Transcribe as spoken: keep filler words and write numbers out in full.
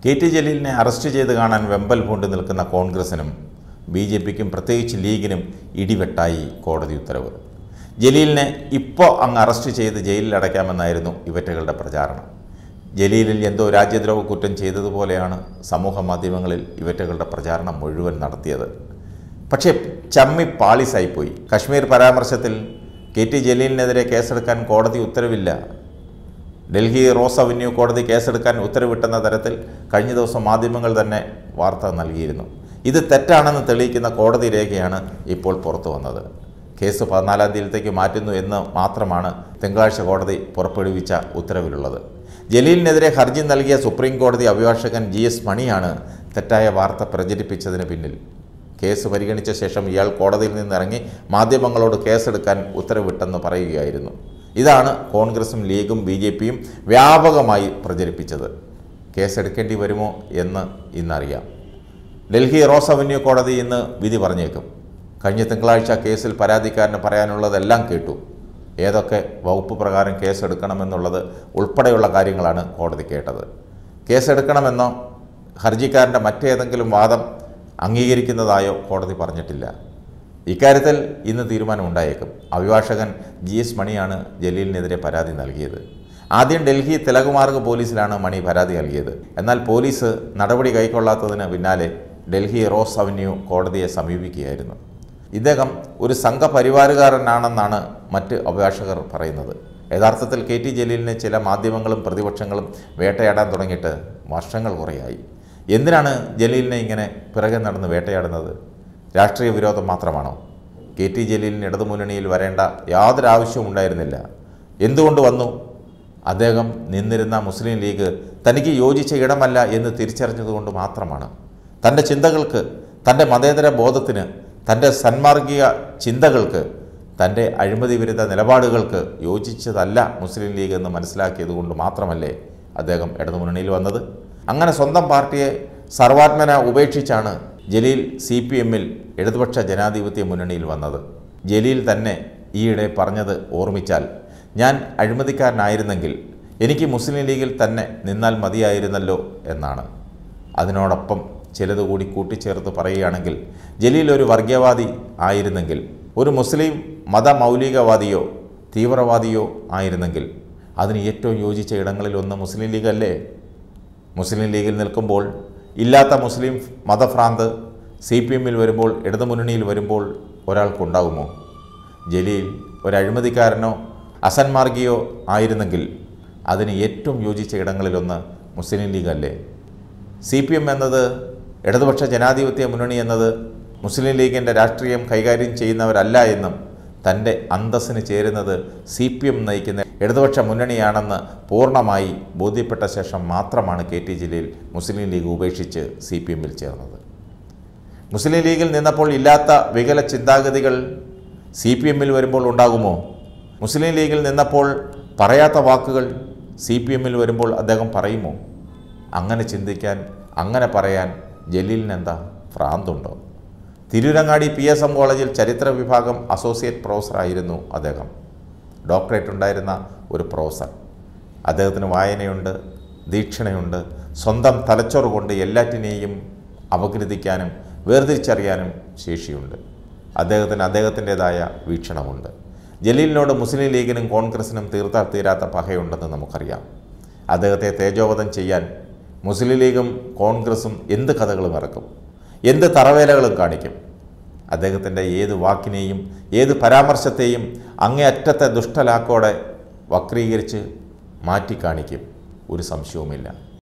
K T ജലീലിനെ arrest ചെയ്ത് കാണാൻ വെമ്പൽ പൂണ്ട് നിൽക്കുന്ന കോൺഗ്രസിനും ബി ജെ പിക്കും പ്രത്യേകിച്ച് ലീഗിനും ഇടിവെട്ടായി കോടതി ഉത്തരവ്. ജലീലിനെ ഇപ്പോൾ അങ്ങ് അറസ്റ്റ് ചെയ്ത് ജയിലിൽ അടയ്ക്കാമെന്നായിരുന്നു ഇവറ്റകളുടെ പ്രചാരണം. ജലീലിൽ എന്തോ രാജ്യദ്രോഹ കുറ്റം ചെയ്തതുപോലെയാണ് സമൂഹ മാധ്യമങ്ങളിൽ ഇവറ്റകളുടെ പ്രചാരണം മുഴുവൻ നടത്തിയത്. പക്ഷേ ചമ്മി പാളിസായിപ്പോയി. കശ്മീർ പരാമർശത്തിൽ കെ ടി ജലീലിനെതിരെ കേസെടുക്കാൻ കോടതി ഉത്തരവില്ല. ഡൽഹി റോസ് അവന്യൂ കോടതി കേസെടുക്കാൻ ഉത്തരവിട്ടെന്ന തരത്തിൽ കഴിഞ്ഞ ദിവസം മാധ്യമങ്ങൾ തന്നെ വാർത്ത നൽകിയിരുന്നു. ഇത് തെറ്റാണെന്ന് തെളിയിക്കുന്ന കോടതി രേഖയാണ് ഇപ്പോൾ പുറത്തു വന്നത്. കേസ് പതിനാലാം തീയതിയിലേക്ക് മാറ്റുന്നു എന്ന് മാത്രമാണ് തിങ്കളാഴ്ച കോടതി പുറപ്പെടുവിച്ച ഉത്തരവിലുള്ളത്. ജലീലിനെതിരെ ഹർജി നൽകിയ സുപ്രീം കോടതി അഭിഭാഷകൻ ജി എസ് മണിയാണ് തെറ്റായ വാർത്ത പ്രചരിപ്പിച്ചതിന് പിന്നിൽ. കേസ് പരിഗണിച്ച ശേഷം ഇയാൾ കോടതിയിൽ നിന്നിറങ്ങി മാധ്യമങ്ങളോട് കേസെടുക്കാൻ ഉത്തരവിട്ടെന്ന് പറയുകയായിരുന്നു. ഇതാണ് കോൺഗ്രസും ലീഗും ബി ജെ പിയും വ്യാപകമായി പ്രചരിപ്പിച്ചത്. കേസെടുക്കേണ്ടി വരുമോ എന്ന് ഇന്നറിയാം. ഡൽഹി റോസ് അവന്യൂ കോടതി ഇന്ന് വിധി പറഞ്ഞേക്കും. കഴിഞ്ഞ തിങ്കളാഴ്ച കേസിൽ പരാതിക്കാരന് പറയാനുള്ളതെല്ലാം കേട്ടു. ഏതൊക്കെ വകുപ്പ് പ്രകാരം കേസെടുക്കണമെന്നുള്ളത് ഉൾപ്പെടെയുള്ള കാര്യങ്ങളാണ് കോടതി കേട്ടത്. കേസെടുക്കണമെന്നോ ഹർജിക്കാരൻ്റെ മറ്റേതെങ്കിലും വാദം അംഗീകരിക്കുന്നതായോ കോടതി പറഞ്ഞിട്ടില്ല. ഇക്കാര്യത്തിൽ ഇന്ന് തീരുമാനമുണ്ടായേക്കും. അഭിഭാഷകൻ ജി എസ് മണിയാണ് ജലീലിനെതിരെ പരാതി നൽകിയത്. ആദ്യം ഡൽഹി തിലകമാർഗ് പോലീസിലാണ് മണി പരാതി നൽകിയത്. എന്നാൽ പോലീസ് നടപടി കൈക്കൊള്ളാത്തതിന് പിന്നാലെ ഡൽഹി റോസ് അവന്യൂ കോടതിയെ സമീപിക്കുകയായിരുന്നു. ഇദ്ദേഹം ഒരു സംഘപരിവാറുകാരനാണെന്നാണ് മറ്റ് അഭിഭാഷകർ പറയുന്നത്. യഥാർത്ഥത്തിൽ കെ ടി ജലീലിനെ ചില മാധ്യമങ്ങളും പ്രതിപക്ഷങ്ങളും വേട്ടയാടാൻ തുടങ്ങിയിട്ട് വർഷങ്ങൾ കുറേയായി. എന്തിനാണ് ജലീലിനെ ഇങ്ങനെ പിറകെ നടന്ന് വേട്ടയാടുന്നത്? രാഷ്ട്രീയ വിരോധം മാത്രമാണോ? കെ ടി ജലീലിന് ഇടതുമുന്നണിയിൽ വരേണ്ട യാതൊരു ആവശ്യവും ഉണ്ടായിരുന്നില്ല. എന്തുകൊണ്ട് വന്നു? അദ്ദേഹം നിന്നിരുന്ന മുസ്ലിം ലീഗ് തനിക്ക് യോജിച്ച ഇടമല്ല എന്ന് തിരിച്ചറിഞ്ഞതുകൊണ്ട് മാത്രമാണ്. തൻ്റെ ചിന്തകൾക്ക്, തൻ്റെ മതേതര ബോധത്തിന്, തൻ്റെ സന്മാർഗിക ചിന്തകൾക്ക്, തൻ്റെ അഴിമതി വിരുദ്ധ നിലപാടുകൾക്ക് യോജിച്ചതല്ല മുസ്ലിം ലീഗ് എന്ന് മനസ്സിലാക്കിയതുകൊണ്ട് മാത്രമല്ലേ അദ്ദേഹം ഇടതുമുന്നണിയിൽ വന്നത്? അങ്ങനെ സ്വന്തം പാർട്ടിയെ സർവാത്മന ഉപേക്ഷിച്ചാണ് ജലീൽ സി പി എമ്മിൽ ഇടതുപക്ഷ ജനാധിപത്യ മുന്നണിയിൽ വന്നത്. ജലീൽ തന്നെ ഈയിടെ പറഞ്ഞത് ഓർമ്മിച്ചാൽ, ഞാൻ അഴിമതിക്കാരനായിരുന്നെങ്കിൽ എനിക്ക് മുസ്ലിം ലീഗിൽ തന്നെ നിന്നാൽ മതിയായിരുന്നല്ലോ എന്നാണ്. അതിനോടൊപ്പം ചിലത് കൂടി കൂട്ടിച്ചേർത്ത് പറയുകയാണെങ്കിൽ, ജലീൽ ഒരു വർഗീയവാദി ആയിരുന്നെങ്കിൽ, ഒരു മുസ്ലിം മതമൗലികവാദിയോ തീവ്രവാദിയോ ആയിരുന്നെങ്കിൽ അതിന് ഏറ്റവും യോജിച്ച ഇടങ്ങളിലൊന്ന് മുസ്ലിം ലീഗല്ലേ? മുസ്ലിം ലീഗിൽ നിൽക്കുമ്പോൾ ഇല്ലാത്ത മുസ്ലിം മതഭ്രാന്ത് സി പി എമ്മിൽ വരുമ്പോൾ, ഇടതുമുന്നണിയിൽ വരുമ്പോൾ ഒരാൾക്കുണ്ടാകുമോ? ജലീൽ ഒരു അഴിമതിക്കാരനോ അസന്മാർഗിയോ ആയിരുന്നെങ്കിൽ അതിന് ഏറ്റവും യോജിച്ച ഇടങ്ങളിലൊന്ന് മുസ്ലിം ലീഗല്ലേ? സി പി എം എന്നത്, ഇടതുപക്ഷ ജനാധിപത്യ മുന്നണി എന്നത് മുസ്ലിം ലീഗിൻ്റെ രാഷ്ട്രീയം കൈകാര്യം ചെയ്യുന്നവരല്ല എന്നും തൻ്റെ അന്തസ്സിന് ചേരുന്നത് സി പി എം നയിക്കുന്ന ഇടതുപക്ഷ മുന്നണിയാണെന്ന് പൂർണ്ണമായി ബോധ്യപ്പെട്ട ശേഷം മാത്രമാണ് K T Jaleel Muslim League ഉപേക്ഷിച്ച് സി പി എമ്മിൽ ചേർന്നത്. മുസ്ലിം ലീഗിൽ നിന്നപ്പോൾ ഇല്ലാത്ത വികല ചിന്താഗതികൾ സി പി എമ്മിൽ വരുമ്പോൾ ഉണ്ടാകുമോ? മുസ്ലിം ലീഗിൽ നിന്നപ്പോൾ പറയാത്ത വാക്കുകൾ സി പി എമ്മിൽ വരുമ്പോൾ അദ്ദേഹം പറയുമോ? അങ്ങനെ ചിന്തിക്കാൻ, അങ്ങനെ പറയാൻ ജലീലിനെന്താ ഭ്രാന്തുണ്ടോ? തിരൂരങ്ങാടി പി എസ് എം കോളേജിൽ ചരിത്ര വിഭാഗം അസോസിയേറ്റ് പ്രൊഫസറായിരുന്നു അദ്ദേഹം. ഡോക്ടറേറ്റ് ഉണ്ടായിരുന്ന ഒരു പ്രൊഫസർ. അദ്ദേഹത്തിന് വായനയുണ്ട്, ദീക്ഷണയുണ്ട്. സ്വന്തം തലച്ചോറ് കൊണ്ട് എല്ലാറ്റിനെയും അപഗ്രഥിക്കാനും വേർതിരിച്ചറിയാനും ശേഷിയുണ്ട്. അദ്ദേഹത്തിന് അദ്ദേഹത്തിൻ്റെതായ വീക്ഷണമുണ്ട്. ജലീലിനോട് മുസ്ലിം ലീഗിനും കോൺഗ്രസിനും തീർത്താൽ തീരാത്ത പകയുണ്ടെന്ന് നമുക്കറിയാം. അദ്ദേഹത്തെ തേജോവധം ചെയ്യാൻ മുസ്ലിം ലീഗും കോൺഗ്രസും എന്ത് കഥകളും ഇറക്കും, എന്ത് തറവേലകളും കാണിക്കും. അദ്ദേഹത്തിൻ്റെ ഏത് വാക്കിനെയും ഏത് പരാമർശത്തെയും അങ്ങേയറ്റത്തെ ദുഷ്ടലാക്കോടെ വക്രീകരിച്ച് മാറ്റിക്കാണിക്കും. ഒരു സംശയവുമില്ല.